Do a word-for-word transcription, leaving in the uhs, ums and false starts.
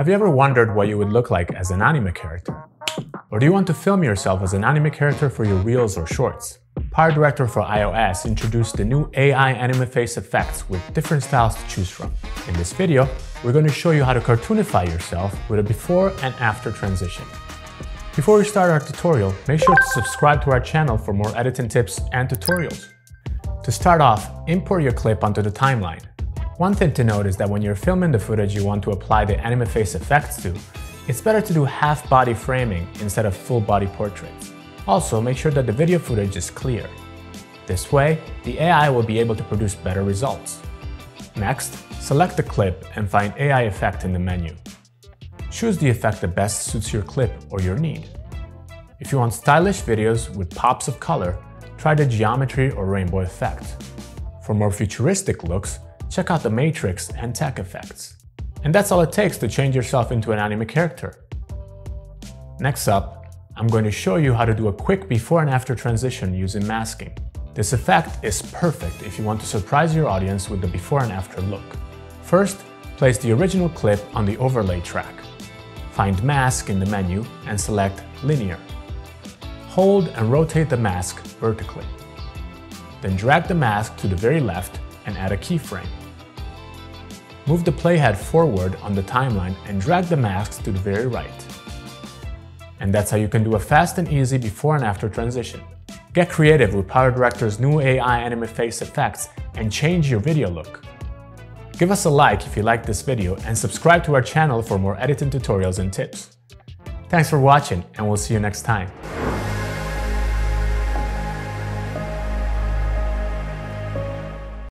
Have you ever wondered what you would look like as an anime character? Or do you want to film yourself as an anime character for your reels or shorts? PowerDirector for iOS introduced the new A I anime face effects with different styles to choose from. In this video, we're going to show you how to cartoonify yourself with a before and after transition. Before we start our tutorial, make sure to subscribe to our channel for more editing tips and tutorials. To start off, import your clip onto the timeline. One thing to note is that when you're filming the footage you want to apply the anime face effects to, it's better to do half body framing instead of full body portraits. Also, make sure that the video footage is clear. This way, the A I will be able to produce better results. Next, select the clip and find A I effect in the menu. Choose the effect that best suits your clip or your need. If you want stylish videos with pops of color, try the geometry or rainbow effect. For more futuristic looks, check out the matrix and tech effects. And that's all it takes to change yourself into an anime character. Next up, I'm going to show you how to do a quick before and after transition using masking. This effect is perfect if you want to surprise your audience with the before and after look. First, place the original clip on the overlay track. Find Mask in the menu and select Linear. Hold and rotate the mask vertically. Then drag the mask to the very left and add a keyframe. Move the playhead forward on the timeline and drag the masks to the very right. And that's how you can do a fast and easy before and after transition. Get creative with PowerDirector's new A I anime face effects and change your video look. Give us a like if you liked this video and subscribe to our channel for more editing tutorials and tips. Thanks for watching, and we'll see you next time.